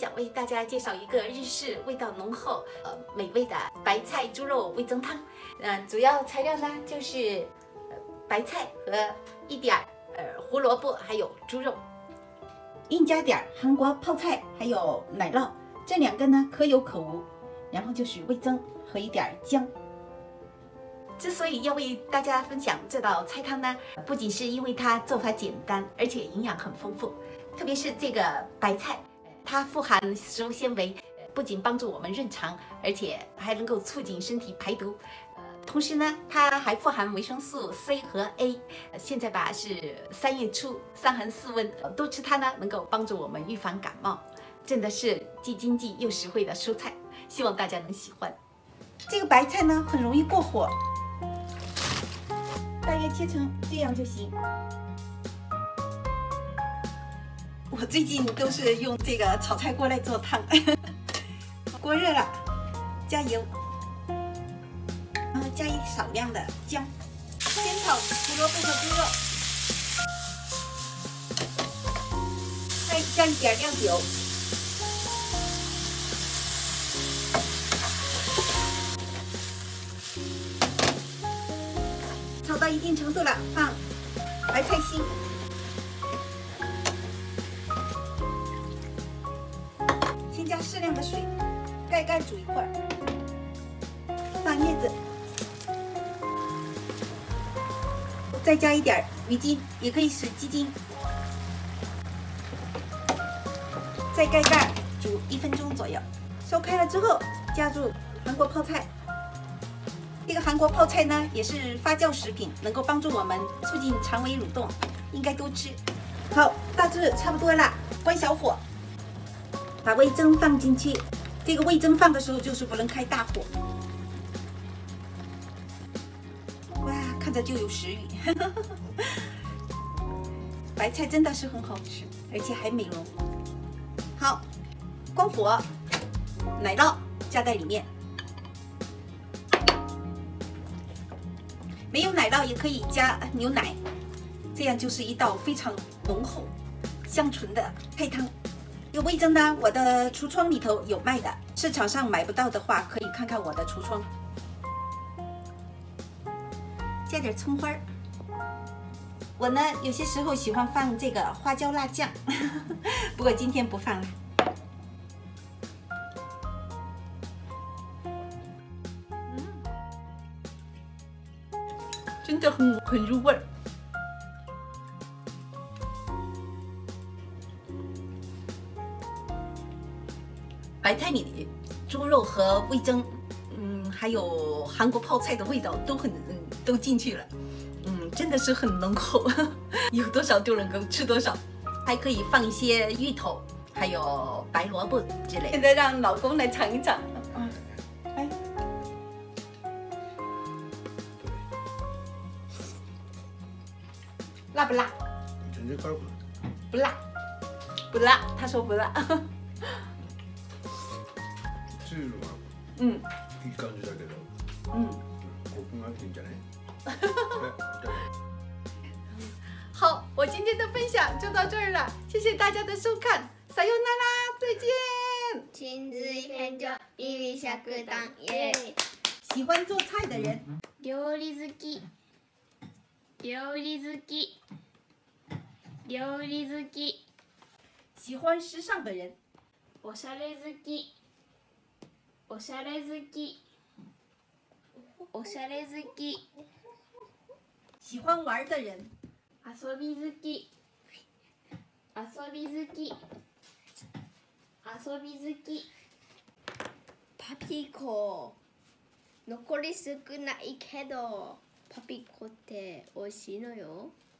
想为大家介绍一个日式味道浓厚、美味的白菜猪肉味增汤。主要材料呢就是白菜和一点胡萝卜，还有猪肉。另加点韩国泡菜，还有奶酪，这2个呢可有可无。然后就是味增和一点姜。之所以要为大家分享这道菜汤呢，不仅是因为它做法简单，而且营养很丰富。特别是这个白菜，它富含食物纤维，不仅帮助我们润肠，而且还能够促进身体排毒。同时呢，它还富含维生素 C 和 A。现在吧是3月初，3寒4温，多吃它呢，能够帮助我们预防感冒。真的是既经济又实惠的蔬菜，希望大家能喜欢。这个白菜呢，很容易过火，大约切成这样就行。我最近都是用这个炒菜锅来做汤。锅热了，加油，然后加少量的姜，先炒胡萝卜和猪肉，再加一点料酒，炒到一定程度了，放白菜心。先加适量的水，盖煮一会儿，放叶子，再加一点鱼精，也可以是鸡精，再盖煮1分钟左右。烧开了之后，加入韩国泡菜。这个韩国泡菜呢，也是发酵食品，能够帮助我们促进肠胃蠕动，应该多吃。好，大致差不多了，关小火。把味增放进去，这个味增放的时候就是不能开大火。哇，看着就有食欲。白菜真的是很好吃，而且还美容。好，关火，奶酪加在里面。没有奶酪也可以加牛奶，这样就是一道非常浓厚、香醇的菜汤。这个味增呢，我的橱窗里头有卖的，市场上买不到的话，可以看看我的橱窗。加点葱花儿，我呢有些时候喜欢放这个花椒辣酱，不过今天不放了。真的很入味儿。白菜里猪肉和味增，还有韩国泡菜的味道都进去了，真的是很浓厚，有多少就能够吃多少。还可以放一些芋头，还有白萝卜之类的。现在让老公来尝一尝。哎，辣不辣？不辣，不辣。他说不辣。 いい感じだけど。コクがあっていいんじゃない？ 好，我今天的分享就到这儿了，谢谢大家的收看，さようなら，再见。 真髄編所ビビ食堂イエーイ。 喜欢做菜的人， 料理好き、料理好き、料理好き。 喜欢时尚的人， おしゃれ好き、おしゃれ好き、おしゃれ好き。 喜欢玩的人， 遊び好き、遊び好き、遊び好き。パピコ、残り少ないけどパピコって美味しいのよ。